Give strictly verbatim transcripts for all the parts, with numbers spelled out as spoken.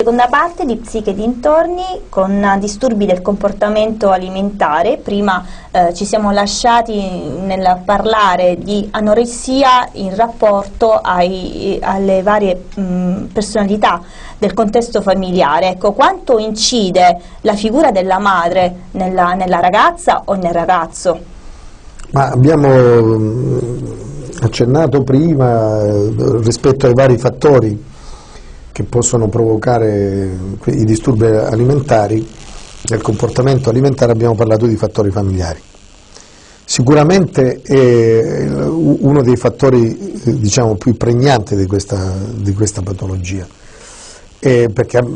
Seconda parte di Psiche e dintorni con disturbi del comportamento alimentare. Prima eh, ci siamo lasciati nel parlare di anoressia in rapporto ai, alle varie mh, personalità del contesto familiare. Ecco, quanto incide la figura della madre nella, nella ragazza o nel ragazzo? Ma abbiamo accennato prima eh, rispetto ai vari fattori che possono provocare i disturbi alimentari, del comportamento alimentare, abbiamo parlato di fattori familiari. Sicuramente è uno dei fattori diciamo, più pregnanti di questa, di questa patologia, e perché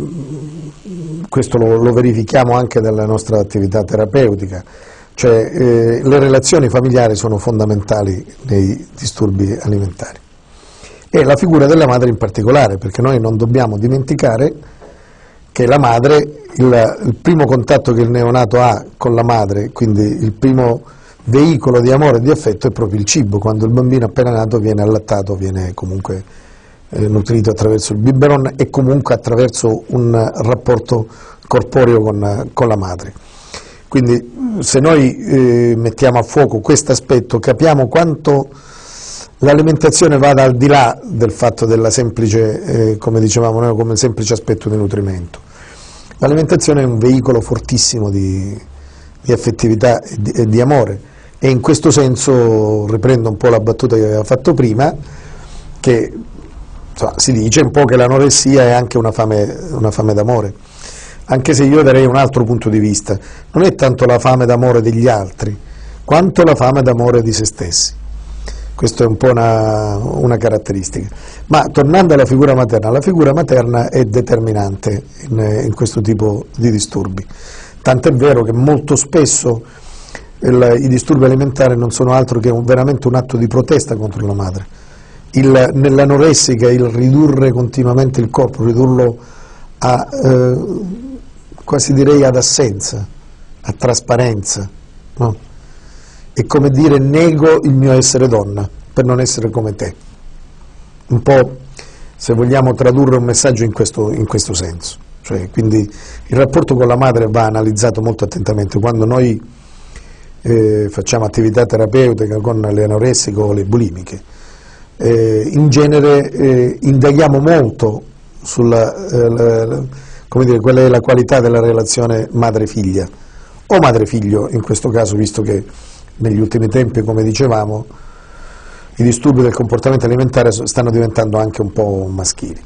questo lo, lo verifichiamo anche nella nostra attività terapeutica, cioè eh, le relazioni familiari sono fondamentali nei disturbi alimentari. E la figura della madre in particolare, perché noi non dobbiamo dimenticare che la madre, il, il primo contatto che il neonato ha con la madre, quindi il primo veicolo di amore e di affetto è proprio il cibo. Quando il bambino appena nato viene allattato, viene comunque eh, nutrito attraverso il biberon e comunque attraverso un rapporto corporeo con, con la madre. Quindi se noi eh, mettiamo a fuoco questo aspetto, capiamo quanto l'alimentazione vada al di là del fatto della semplice, eh, come dicevamo noi, come semplice aspetto di nutrimento. L'alimentazione è un veicolo fortissimo di, di affettività e di, e di amore, e in questo senso riprendo un po' la battuta che aveva fatto prima, che insomma, si dice un po' che l'anoressia è anche una fame, una fame d'amore, anche se io darei un altro punto di vista. Non è tanto la fame d'amore degli altri, quanto la fame d'amore di se stessi. Questa è un po' una, una caratteristica. Ma tornando alla figura materna, la figura materna è determinante in, in questo tipo di disturbi. Tant'è vero che molto spesso il, i disturbi alimentari non sono altro che un, veramente un atto di protesta contro la madre. Il, nell'anoressica il ridurre continuamente il corpo, ridurlo a, eh, quasi direi ad assenza, a trasparenza, no? È come dire nego il mio essere donna per non essere come te. Un po', se vogliamo tradurre un messaggio in questo, in questo senso. Cioè, quindi il rapporto con la madre va analizzato molto attentamente. Quando noi eh, facciamo attività terapeutica con le anoressiche o le bulimiche, eh, in genere eh, indaghiamo molto sulla, eh, la, come dire, qual è la qualità della relazione madre-figlia, o madre-figlio in questo caso, visto che negli ultimi tempi, come dicevamo, i disturbi del comportamento alimentare stanno diventando anche un po' maschili.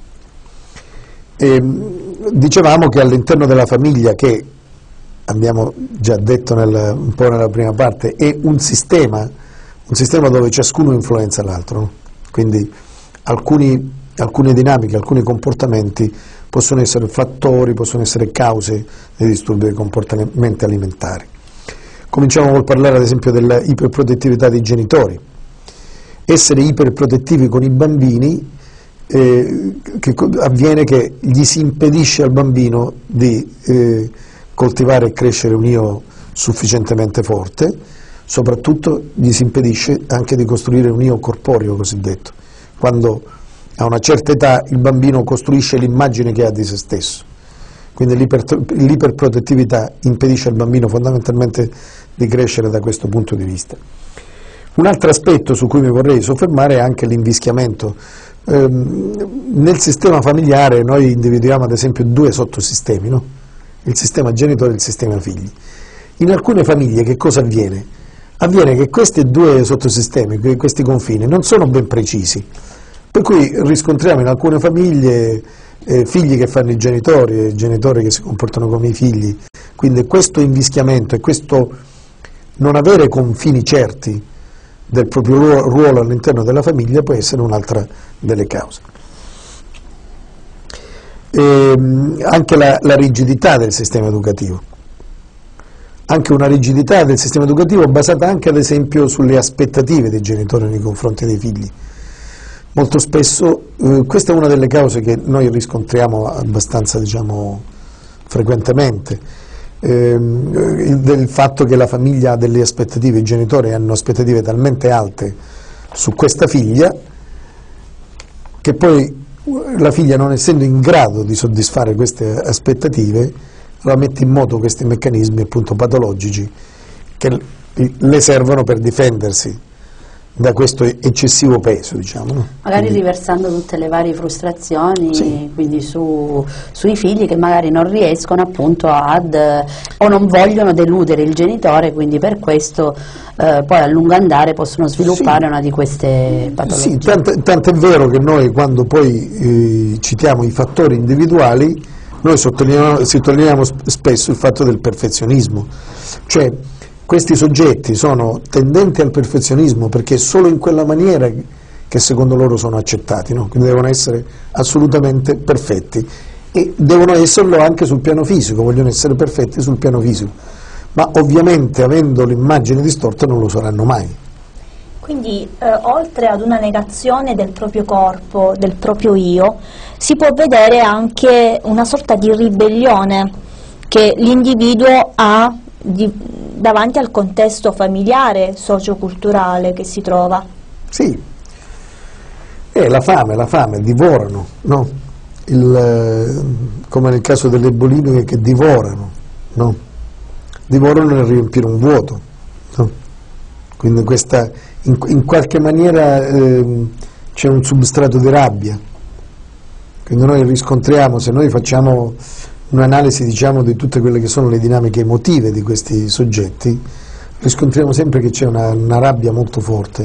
E, dicevamo che all'interno della famiglia, che abbiamo già detto nel, un po' nella prima parte, è un sistema, un sistema dove ciascuno influenza l'altro, no? Quindi alcuni, alcune dinamiche, alcuni comportamenti possono essere fattori, possono essere cause dei disturbi del comportamento alimentare. Cominciamo col parlare ad esempio della iperprotettività dei genitori. Essere iperprotettivi con i bambini eh, che avviene che gli si impedisce al bambino di eh, coltivare e crescere un io sufficientemente forte, soprattutto gli si impedisce anche di costruire un io corporeo cosiddetto. Quando a una certa età il bambino costruisce l'immagine che ha di se stesso. Quindi l'iperprotettività impedisce al bambino fondamentalmente di crescere da questo punto di vista. Un altro aspetto su cui mi vorrei soffermare è anche l'invischiamento. Ehm, nel sistema familiare noi individuiamo ad esempio due sottosistemi, no? Il sistema genitore e il sistema figli. In alcune famiglie che cosa avviene? Avviene che questi due sottosistemi, questi confini, non sono ben precisi, per cui riscontriamo in alcune famiglie Eh, figli che fanno i genitori e genitori che si comportano come i figli. Quindi questo invischiamento e questo non avere confini certi del proprio ruolo all'interno della famiglia può essere un'altra delle cause. E anche la, la rigidità del sistema educativo, anche una rigidità del sistema educativo basata anche ad esempio sulle aspettative dei genitori nei confronti dei figli. Molto spesso, eh, questa è una delle cause che noi riscontriamo abbastanza, diciamo, frequentemente, eh, del fatto che la famiglia ha delle aspettative, i genitori hanno aspettative talmente alte su questa figlia che poi la figlia, non essendo in grado di soddisfare queste aspettative, la mette in moto questi meccanismi appunto patologici che le servono per difendersi da questo eccessivo peso, diciamo, no? Magari Quindi, riversando tutte le varie frustrazioni, sì, quindi su, sui figli che magari non riescono appunto ad o non vogliono deludere il genitore, quindi per questo eh, poi a lungo andare possono sviluppare, sì, una di queste patologie. Sì, tanto, tanto è vero che noi quando poi eh, citiamo i fattori individuali, noi sottolineiamo, sottolineiamo spesso il fatto del perfezionismo, cioè questi soggetti sono tendenti al perfezionismo perché è solo in quella maniera che secondo loro sono accettati, no? Quindi devono essere assolutamente perfetti e devono esserlo anche sul piano fisico, vogliono essere perfetti sul piano fisico, ma ovviamente avendo l'immagine distorta non lo saranno mai. Quindi eh, oltre ad una negazione del proprio corpo, del proprio io, si può vedere anche una sorta di ribellione che l'individuo ha di, davanti al contesto familiare, socioculturale che si trova. Sì, è la fame, la fame, divorano, no? Il, come nel caso delle bulimiche che divorano, no? Divorano nel riempire un vuoto, no? Quindi questa, in, in qualche maniera eh, c'è un substrato di rabbia, quindi noi riscontriamo, se noi facciamo un'analisi, diciamo, di tutte quelle che sono le dinamiche emotive di questi soggetti, riscontriamo sempre che c'è una, una rabbia molto forte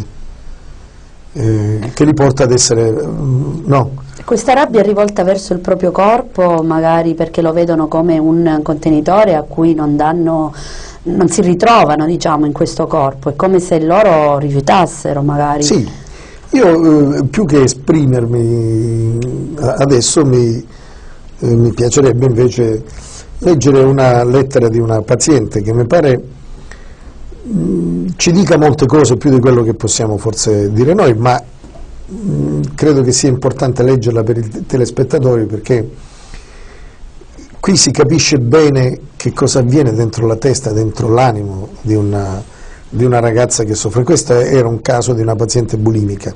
eh, che li porta ad essere um, no. Questa rabbia è rivolta verso il proprio corpo, magari perché lo vedono come un contenitore a cui non danno, non si ritrovano, diciamo, in questo corpo, è come se loro rifiutassero magari. Sì, io eh, più che esprimermi adesso mi Eh, mi piacerebbe invece leggere una lettera di una paziente che mi pare mh, ci dica molte cose più di quello che possiamo forse dire noi, ma mh, credo che sia importante leggerla per i telespettatori perché qui si capisce bene che cosa avviene dentro la testa, dentro l'animo di una, di una ragazza che soffre. Questo era un caso di una paziente bulimica.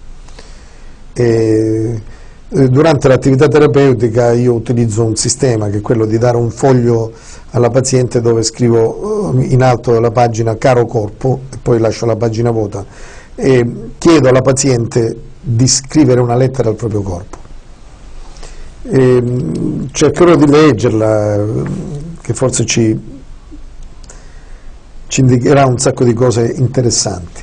E, durante l'attività terapeutica io utilizzo un sistema che è quello di dare un foglio alla paziente dove scrivo in alto della pagina caro corpo e poi lascio la pagina vuota e chiedo alla paziente di scrivere una lettera al proprio corpo. E cercherò di leggerla, che forse ci, ci indicherà un sacco di cose interessanti.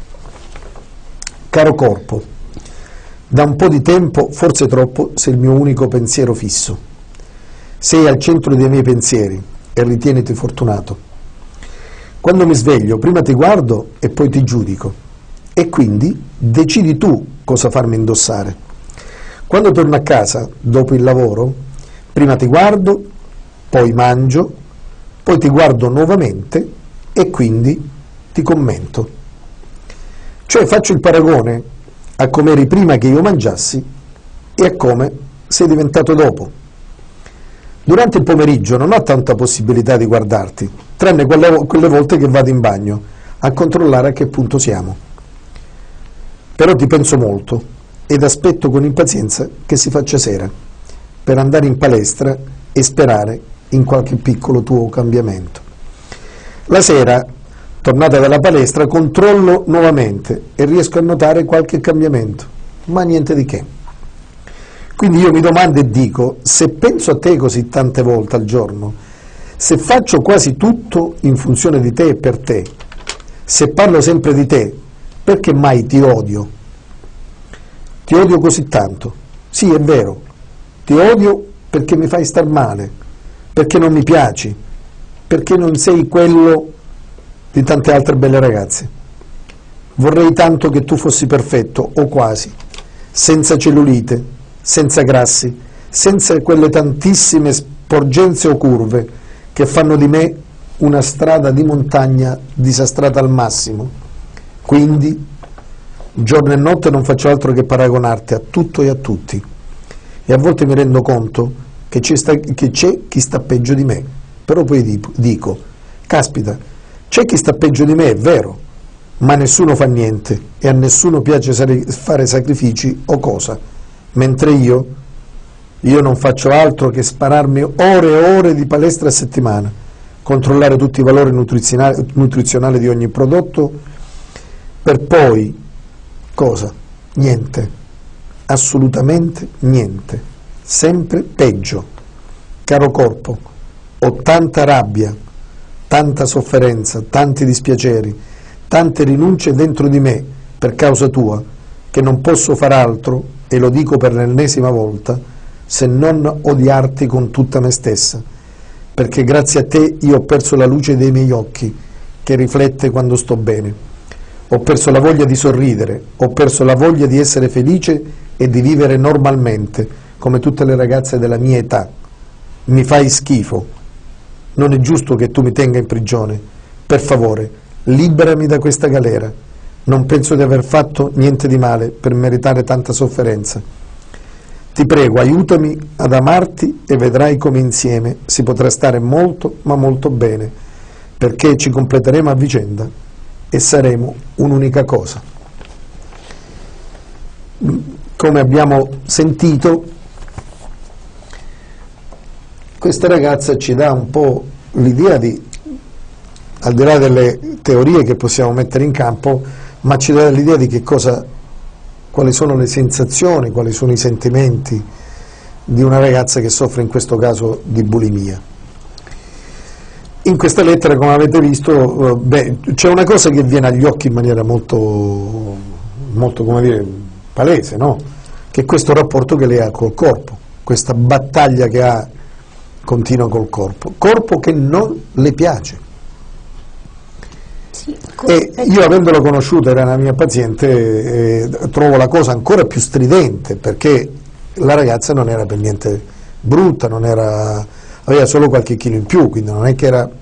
Caro corpo, da un po' di tempo, forse troppo, sei il mio unico pensiero fisso. Sei al centro dei miei pensieri e ritieniti fortunato. Quando mi sveglio, prima ti guardo e poi ti giudico. E quindi decidi tu cosa farmi indossare. Quando torno a casa, dopo il lavoro, prima ti guardo, poi mangio, poi ti guardo nuovamente e quindi ti commento. Cioè faccio il paragone a come eri prima che io mangiassi e a come sei diventato dopo. Durante il pomeriggio non ho tanta possibilità di guardarti, tranne quelle, quelle volte che vado in bagno a controllare a che punto siamo. Però ti penso molto ed aspetto con impazienza che si faccia sera per andare in palestra e sperare in qualche piccolo tuo cambiamento. La sera, tornata dalla palestra, controllo nuovamente e riesco a notare qualche cambiamento, ma niente di che. Quindi io mi domando e dico, se penso a te così tante volte al giorno, se faccio quasi tutto in funzione di te e per te, se parlo sempre di te, perché mai ti odio? Ti odio così tanto. Sì, è vero, ti odio perché mi fai star male, perché non mi piaci, perché non sei quello di tante altre belle ragazze. Vorrei tanto che tu fossi perfetto, o quasi, senza cellulite, senza grassi, senza quelle tantissime sporgenze o curve che fanno di me una strada di montagna disastrata al massimo. Quindi, giorno e notte non faccio altro che paragonarti a tutto e a tutti. E a volte mi rendo conto che c'è, sta, che c'è chi sta peggio di me. Però poi dico, caspita, c'è chi sta peggio di me, è vero, ma nessuno fa niente e a nessuno piace fare sacrifici o cosa, mentre io Io non faccio altro che spararmi ore e ore di palestra a settimana, controllare tutti i valori nutrizionali, nutrizionali di ogni prodotto, per poi, cosa? Niente, assolutamente niente, sempre peggio. Caro corpo, ho tanta rabbia, tanta sofferenza, tanti dispiaceri, tante rinunce dentro di me per causa tua, che non posso far altro, e lo dico per l'ennesima volta, se non odiarti con tutta me stessa, perché grazie a te io ho perso la luce dei miei occhi, che riflette quando sto bene. Ho perso la voglia di sorridere, ho perso la voglia di essere felice e di vivere normalmente, come tutte le ragazze della mia età. Mi fai schifo. Non è giusto che tu mi tenga in prigione. Per favore, liberami da questa galera. Non penso di aver fatto niente di male per meritare tanta sofferenza. Ti prego, aiutami ad amarti e vedrai come insieme si potrà stare molto, ma molto bene, perché ci completeremo a vicenda e saremo un'unica cosa. Come abbiamo sentito, questa ragazza ci dà un po' l'idea di, al di là delle teorie che possiamo mettere in campo, ma ci dà l'idea di che cosa, quali sono le sensazioni, quali sono i sentimenti di una ragazza che soffre in questo caso di bulimia. In questa lettera, come avete visto, beh, c'è una cosa che viene agli occhi in maniera molto, molto come dire, palese, no? Che è questo rapporto che lei ha col corpo, questa battaglia che ha continua col corpo, corpo che non le piace. Sì, e io, avendolo conosciuta, era una mia paziente, eh, trovo la cosa ancora più stridente, perché la ragazza non era per niente brutta, non era, aveva solo qualche chilo in più, quindi non è che era,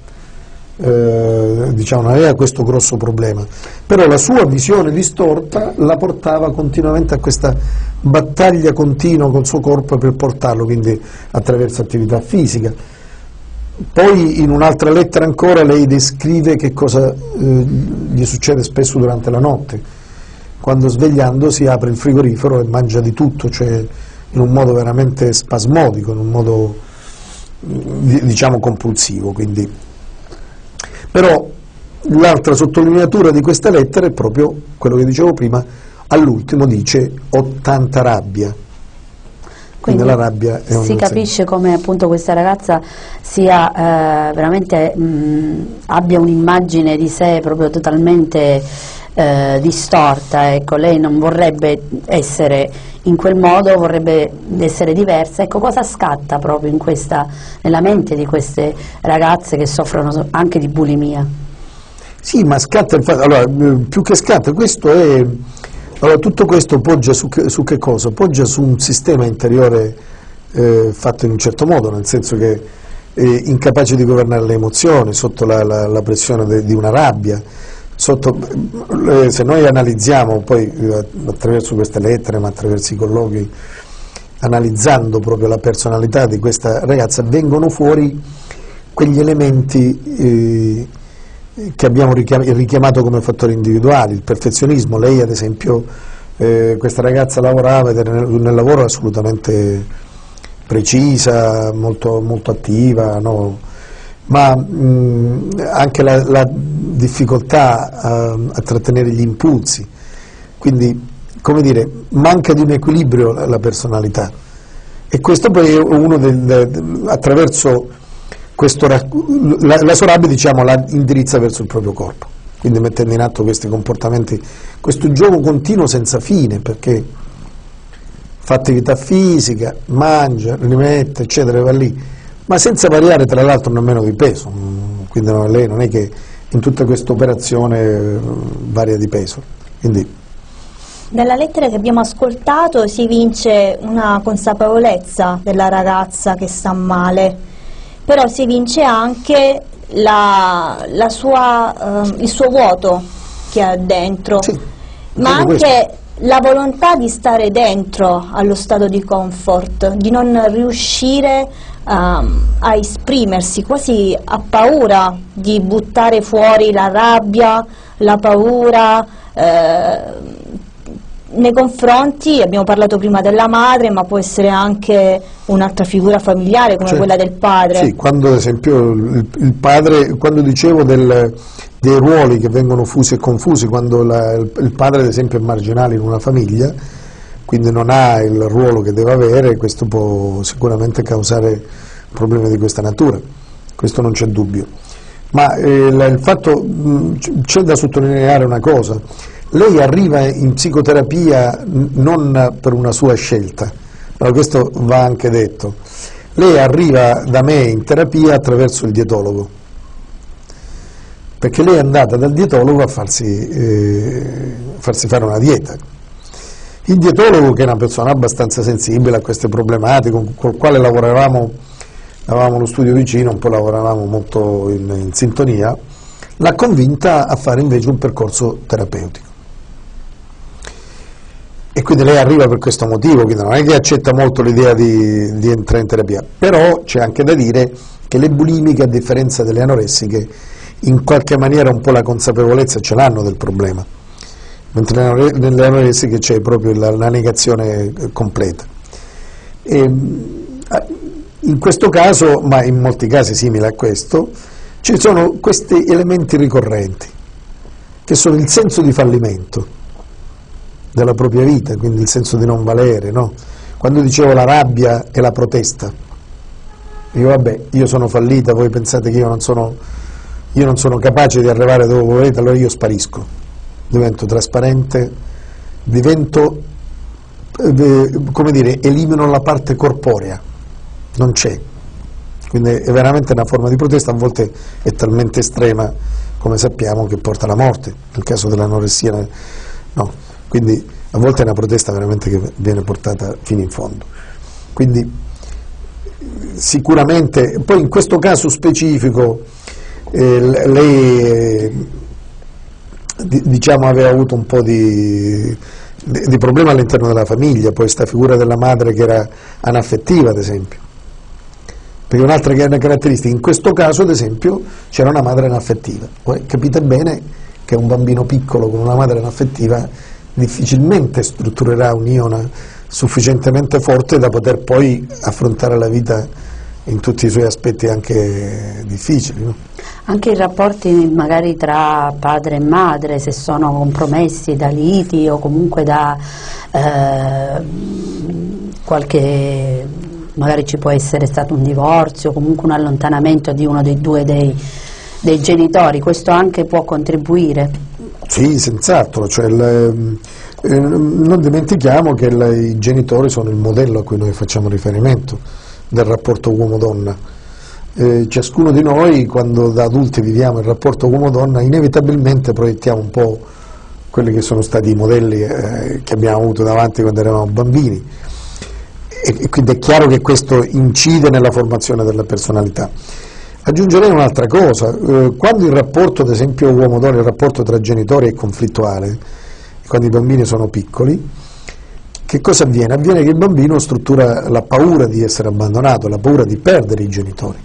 eh, diciamo, non aveva questo grosso problema, però la sua visione distorta la portava continuamente a questa battaglia continua col suo corpo per portarlo, quindi attraverso attività fisica. Poi in un'altra lettera ancora lei descrive che cosa eh, gli succede spesso durante la notte, quando svegliandosi apre il frigorifero e mangia di tutto, cioè in un modo veramente spasmodico, in un modo diciamo compulsivo. Quindi. Però l'altra sottolineatura di questa lettera è proprio quello che dicevo prima, all'ultimo dice ho tanta rabbia. Quindi la rabbia è un si capisce come appunto questa ragazza sia eh, veramente mh, abbia un'immagine di sé proprio totalmente eh, distorta, ecco, lei non vorrebbe essere in quel modo, vorrebbe essere diversa. Ecco, cosa scatta proprio in questa, nella mente di queste ragazze che soffrono anche di bulimia? Sì, ma scatta il fatto, allora, più che scatta, questo è, allora, tutto questo poggia su che, su che cosa? Poggia su un sistema interiore eh, fatto in un certo modo, nel senso che è incapace di governare le emozioni, sotto la, la, la pressione de, di una rabbia, sotto, eh, se noi analizziamo poi eh, attraverso queste lettere, ma attraverso i colloqui, analizzando proprio la personalità di questa ragazza, vengono fuori quegli elementi eh, che abbiamo richiamato come fattori individuali, il perfezionismo. Lei ad esempio, eh, questa ragazza lavorava ed era nel, nel lavoro assolutamente precisa, molto, molto attiva, no? Ma mh, anche la, la difficoltà a, a trattenere gli impulsi, quindi, come dire, manca di un equilibrio la, la personalità, e questo poi è uno del, del, attraverso questo, la, la sua rabbia, diciamo, la indirizza verso il proprio corpo, quindi mettendo in atto questi comportamenti, questo gioco continuo senza fine, perché fa attività fisica, mangia, rimette, eccetera, va lì, ma senza variare tra l'altro nemmeno di peso, quindi no, lei non è che in tutta questa operazione varia di peso. Quindi. Dalla lettera che abbiamo ascoltato si evince una consapevolezza della ragazza che sta male, però si evince anche la, la sua, eh, il suo vuoto che ha dentro, sì, ma anche questo. La volontà di stare dentro allo stato di comfort, di non riuscire um, a esprimersi, quasi ha paura di buttare fuori la rabbia, la paura, eh, nei confronti, abbiamo parlato prima della madre, ma può essere anche un'altra figura familiare come certo. quella del padre. Sì, quando ad esempio il, il padre, quando dicevo del, dei ruoli che vengono fusi e confusi, quando la, il, il padre ad esempio è marginale in una famiglia, quindi non ha il ruolo che deve avere, questo può sicuramente causare problemi di questa natura, questo non c'è dubbio. Ma eh, il fatto, c'è da sottolineare una cosa: lei arriva in psicoterapia non per una sua scelta, allora questo va anche detto. Lei arriva da me in terapia attraverso il dietologo, perché lei è andata dal dietologo a farsi, eh, farsi fare una dieta. Il dietologo, che è una persona abbastanza sensibile a queste problematiche, con col quale lavoravamo, avevamo lo studio vicino, un po' lavoravamo molto in, in sintonia, l'ha convinta a fare invece un percorso terapeutico. E quindi lei arriva per questo motivo, quindi non è che accetta molto l'idea di, di entrare in terapia, però c'è anche da dire che le bulimiche, a differenza delle anoressiche, in qualche maniera un po' la consapevolezza ce l'hanno del problema, mentre nelle anoressiche c'è proprio la, la negazione completa. E, in questo caso, ma in molti casi simili a questo, ci sono questi elementi ricorrenti, che sono il senso di fallimento della propria vita, quindi il senso di non valere, no? Quando dicevo la rabbia e la protesta, dico vabbè, io sono fallita, voi pensate che io non sono, io non sono capace di arrivare dove volete, allora io sparisco, divento trasparente, divento, eh, come dire, elimino la parte corporea, non c'è. Quindi è veramente una forma di protesta, a volte è talmente estrema, come sappiamo, che porta alla morte, nel caso dell'anoressia no. Quindi a volte è una protesta veramente che viene portata fino in fondo. Quindi sicuramente, poi in questo caso specifico eh, lei eh, diciamo aveva avuto un po' di, di, di problema all'interno della famiglia, poi sta figura della madre che era anaffettiva ad esempio, perché un'altra caratteristica, in questo caso ad esempio c'era una madre anaffettiva. Poi capite bene che un bambino piccolo con una madre anaffettiva difficilmente strutturerà un'iona sufficientemente forte da poter poi affrontare la vita in tutti i suoi aspetti anche difficili, no? Anche i rapporti magari tra padre e madre, se sono compromessi da liti o comunque da eh, qualche, magari ci può essere stato un divorzio, comunque un allontanamento di uno dei due dei, dei genitori, questo anche può contribuire? Sì, senz'altro, cioè il, eh, non dimentichiamo che il, i genitori sono il modello a cui noi facciamo riferimento del rapporto uomo-donna. Eh, ciascuno di noi, quando da adulti viviamo il rapporto uomo-donna, inevitabilmente proiettiamo un po' quelli che sono stati i modelli eh, che abbiamo avuto davanti quando eravamo bambini, e, e quindi è chiaro che questo incide nella formazione della personalità. Aggiungerei un'altra cosa, eh, quando il rapporto, ad esempio uomo-donna, il rapporto tra genitori è conflittuale, quando i bambini sono piccoli, che cosa avviene? Avviene che il bambino struttura la paura di essere abbandonato, la paura di perdere i genitori.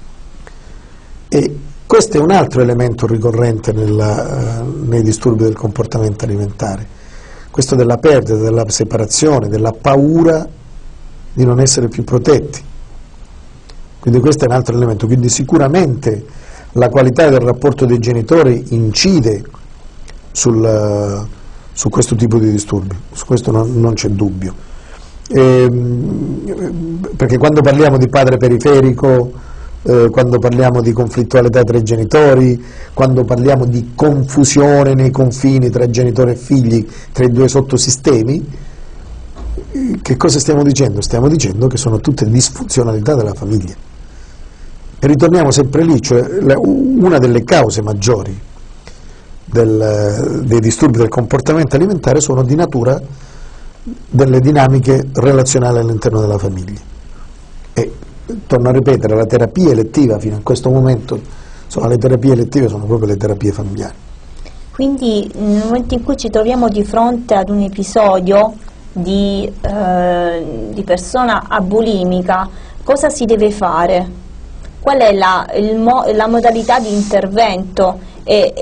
E questo è un altro elemento ricorrente nella, uh, nei disturbi del comportamento alimentare, questo della perdita, della separazione, della paura di non essere più protetti. Quindi questo è un altro elemento, quindi sicuramente la qualità del rapporto dei genitori incide sul, su questo tipo di disturbi, su questo non, non c'è dubbio. E, perché quando parliamo di padre periferico, eh, quando parliamo di conflittualità tra i genitori, quando parliamo di confusione nei confini tra genitori e figli, tra i due sottosistemi, che cosa stiamo dicendo? Stiamo dicendo che sono tutte disfunzionalità della famiglia. E ritorniamo sempre lì, cioè una delle cause maggiori del, dei disturbi del comportamento alimentare sono di natura delle dinamiche relazionali all'interno della famiglia. E torno a ripetere, la terapia elettiva fino a questo momento, insomma, le terapie elettive sono proprio le terapie familiari. Quindi nel momento in cui ci troviamo di fronte ad un episodio di, eh, di persona abulimica, cosa si deve fare? Qual è la, il mo, la modalità di intervento e, e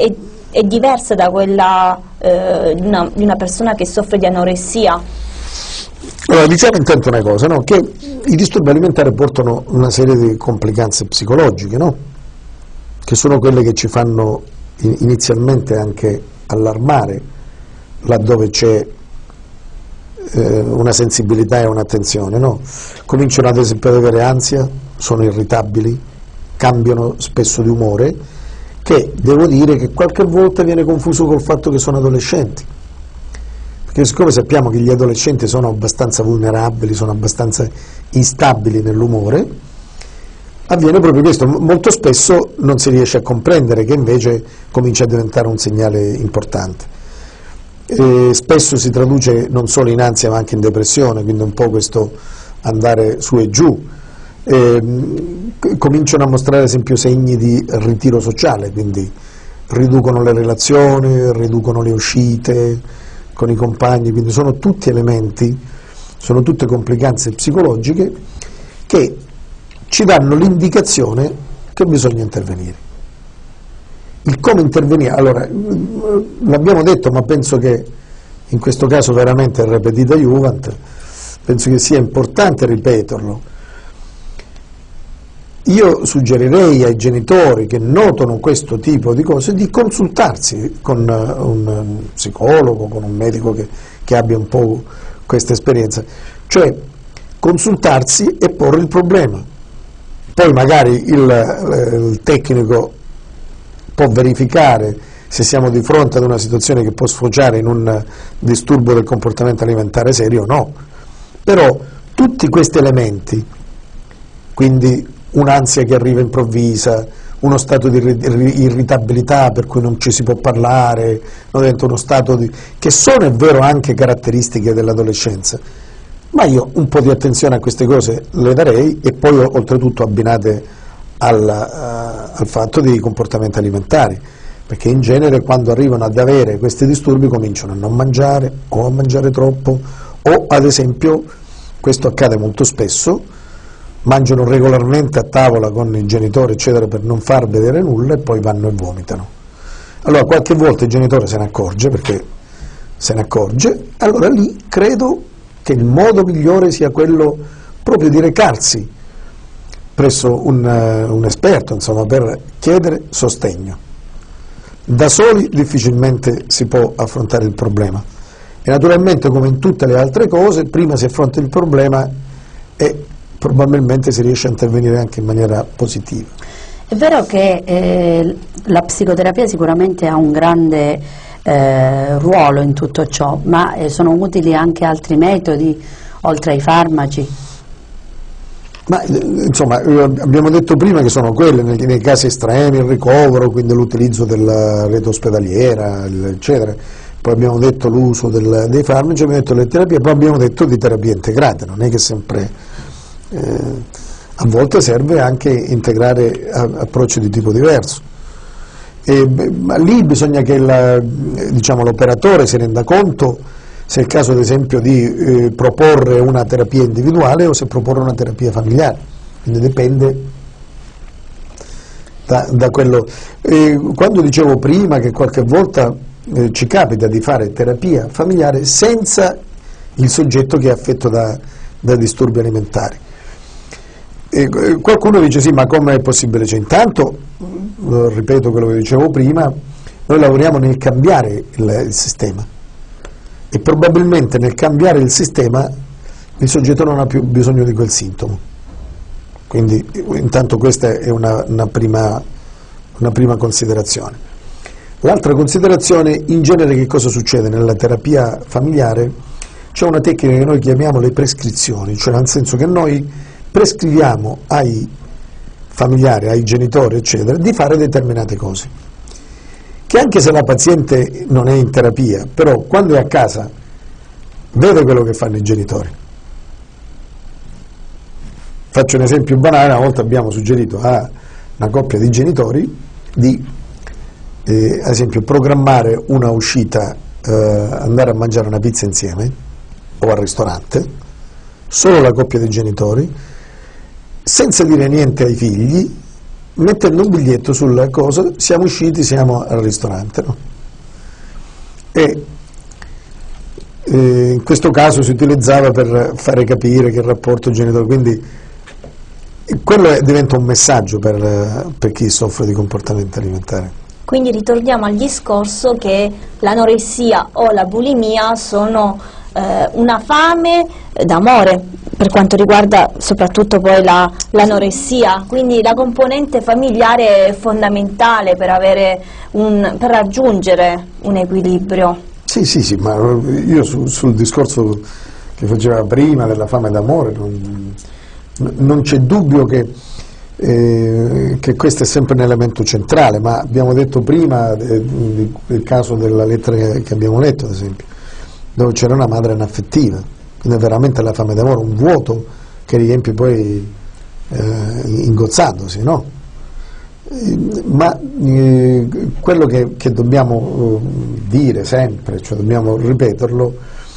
è diversa da quella eh, di, una, di una persona che soffre di anoressia? Allora, diciamo intanto una cosa, no? Che i disturbi alimentari portano una serie di complicanze psicologiche, no? Che sono quelle che ci fanno inizialmente anche allarmare laddove c'è eh, una sensibilità e un'attenzione, no? Cominciano ad esempio ad avere ansia, sono irritabili, cambiano spesso di umore, che devo dire che qualche volta viene confuso col fatto che sono adolescenti, perché siccome sappiamo che gli adolescenti sono abbastanza vulnerabili, sono abbastanza instabili nell'umore, avviene proprio questo, molto spesso non si riesce a comprendere che invece comincia a diventare un segnale importante. E spesso si traduce non solo in ansia ma anche in depressione, quindi un po' questo andare su e giù. E, cominciano a mostrare ad esempio segni di ritiro sociale, quindi riducono le relazioni, riducono le uscite con i compagni, quindi sono tutti elementi, sono tutte complicanze psicologiche che ci danno l'indicazione che bisogna intervenire. Il come intervenire, allora, l'abbiamo detto, ma penso che in questo caso veramente è repetita iuvant, penso che sia importante ripeterlo. Io suggerirei ai genitori che notano questo tipo di cose di consultarsi con un psicologo, con un medico che, che abbia un po' questa esperienza, cioè consultarsi e porre il problema. Poi magari il, il tecnico può verificare se siamo di fronte ad una situazione che può sfociare in un disturbo del comportamento alimentare serio o no, però tutti questi elementi, quindi un'ansia che arriva improvvisa, uno stato di irritabilità per cui non ci si può parlare, no, diventa uno stato di, che sono, è vero, anche caratteristiche dell'adolescenza, ma io un po' di attenzione a queste cose le darei, e poi oltretutto abbinate al, uh, al fatto dei comportamenti alimentari, perché in genere quando arrivano ad avere questi disturbi cominciano a non mangiare o a mangiare troppo, o ad esempio, questo accade molto spesso, mangiano regolarmente a tavola con i genitori eccetera per non far vedere nulla e poi vanno e vomitano. Allora qualche volta il genitore se ne accorge, perché se ne accorge, allora lì credo che il modo migliore sia quello proprio di recarsi presso un, uh, un esperto, insomma, per chiedere sostegno. Da soli difficilmente si può affrontare il problema, e naturalmente, come in tutte le altre cose, prima si affronta il problema e probabilmente si riesce a intervenire anche in maniera positiva. È vero che eh, la psicoterapia sicuramente ha un grande eh, ruolo in tutto ciò, ma eh, sono utili anche altri metodi oltre ai farmaci? Ma insomma, abbiamo detto prima che sono quelle, nei, nei casi estremi, il ricovero, quindi l'utilizzo della rete ospedaliera, eccetera. Poi abbiamo detto l'uso del, dei farmaci, abbiamo detto le terapie, poi abbiamo detto di terapie integrate, non è che sempre... Eh, a volte serve anche integrare approcci di tipo diverso, e, beh, ma lì bisogna che la, diciamo, l'operatore si renda conto se è il caso ad esempio di eh, proporre una terapia individuale o se proporre una terapia familiare, quindi dipende da, da quello. E quando dicevo prima che qualche volta eh, ci capita di fare terapia familiare senza il soggetto che è affetto da, da disturbi alimentari, e qualcuno dice sì, ma come è possibile? Cioè, intanto, ripeto quello che dicevo prima, noi lavoriamo nel cambiare il, il sistema, e probabilmente nel cambiare il sistema il soggetto non ha più bisogno di quel sintomo, quindi intanto questa è una, una, prima, una prima considerazione. L'altra considerazione, in genere che cosa succede nella terapia familiare? C'è una tecnica che noi chiamiamo le prescrizioni, cioè nel senso che noi prescriviamo ai familiari, ai genitori eccetera, di fare determinate cose, che anche se la paziente non è in terapia, però quando è a casa vede quello che fanno i genitori. Faccio un esempio banale: una volta abbiamo suggerito a una coppia di genitori di eh, ad esempio programmare una uscita, eh, andare a mangiare una pizza insieme o al ristorante, solo la coppia dei genitori, senza dire niente ai figli, mettendo un biglietto sulla cosa, siamo usciti, siamo al ristorante, no? E eh, in questo caso si utilizzava per fare capire che il rapporto genitore, quindi quello è, diventa un messaggio per, per chi soffre di comportamento alimentare. Quindi ritorniamo al discorso che l'anoressia o la bulimia sono eh, una fame d'amore per quanto riguarda soprattutto poi la, l'anoressia, quindi la componente familiare è fondamentale per, avere un, per raggiungere un equilibrio. Sì, sì, sì, ma io su, sul discorso che faceva prima della fame d'amore non, non c'è dubbio che Eh, che questo è sempre un elemento centrale, ma abbiamo detto prima eh, del caso della lettera che, che abbiamo letto, ad esempio, dove c'era una madre anaffettiva, quindi è veramente la fame d'amore, un vuoto che riempie poi eh, ingozzandosi, no? Eh, ma eh, quello che, che dobbiamo eh, dire sempre, cioè dobbiamo ripeterlo,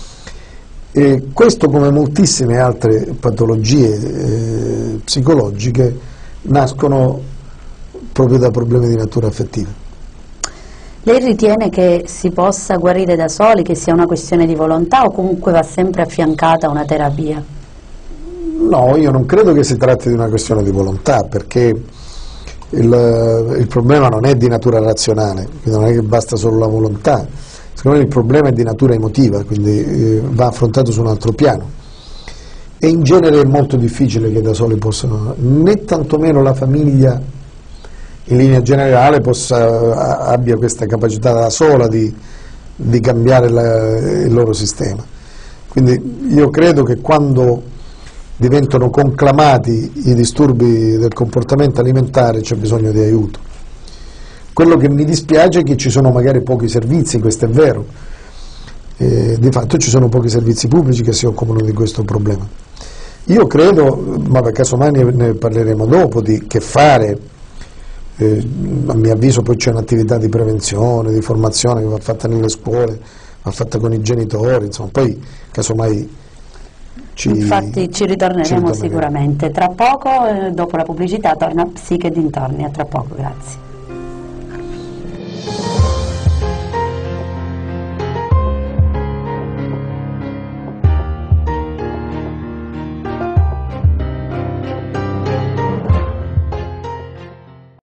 eh, questo come moltissime altre patologie eh, psicologiche nascono proprio da problemi di natura affettiva. Lei ritiene che si possa guarire da soli, che sia una questione di volontà o comunque va sempre affiancata a una terapia? No, io non credo che si tratti di una questione di volontà, perché il, il problema non è di natura razionale, quindi non è che basta solo la volontà, secondo me il problema è di natura emotiva, quindi eh, va affrontato su un altro piano. E in genere è molto difficile che da soli possano, né tantomeno la famiglia in linea generale possa, abbia questa capacità da sola di, di cambiare la, il loro sistema. Quindi io credo che quando diventano conclamati i disturbi del comportamento alimentare c'è bisogno di aiuto. Quello che mi dispiace è che ci sono magari pochi servizi, questo è vero, eh, di fatto ci sono pochi servizi pubblici che si occupano di questo problema. Io credo, ma per casomai ne, ne parleremo dopo, di che fare, eh, a mio avviso poi c'è un'attività di prevenzione, di formazione che va fatta nelle scuole, va fatta con i genitori, insomma, poi casomai ci Infatti ci ritorneremo, ci ritorneremo sicuramente. Tra poco, eh, dopo la pubblicità, torna Psiche e dintorni, a tra poco, grazie.